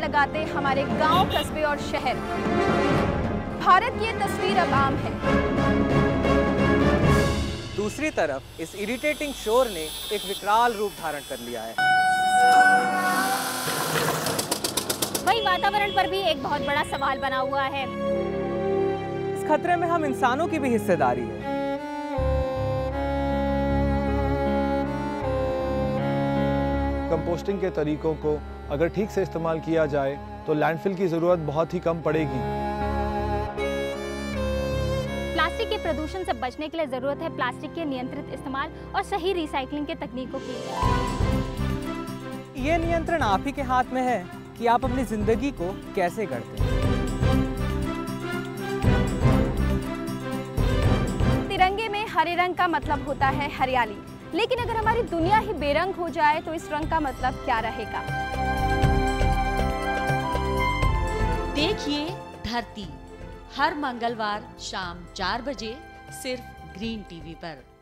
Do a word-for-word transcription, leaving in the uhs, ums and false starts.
लगाते हमारे गांव, कस्बे और शहर। भारत की ये तस्वीर अब आम है। दूसरी तरफ इस इरिटेटिंग शोर ने एक विकराल रूप धारण कर लिया है। वही वातावरण पर भी एक बहुत बड़ा सवाल बना हुआ है। इस खतरे में हम इंसानों की भी हिस्सेदारी है। कंपोस्टिंग के तरीकों को अगर ठीक से इस्तेमाल किया जाए तो लैंडफिल की जरूरत बहुत ही कम पड़ेगी। प्लास्टिक के प्रदूषण से बचने के लिए जरूरत है प्लास्टिक के नियंत्रित इस्तेमाल और सही रिसाइकलिंग के तकनीकों की। ये नियंत्रण आप ही के हाथ में है कि आप अपनी जिंदगी को कैसे गढ़ते हैं। तिरंगे में हरे रंग का मतलब होता है हरियाली, लेकिन अगर हमारी दुनिया ही बेरंग हो जाए तो इस रंग का मतलब क्या रहेगा? देखिए धरती, हर मंगलवार शाम चार बजे सिर्फ ग्रीन टीवी पर।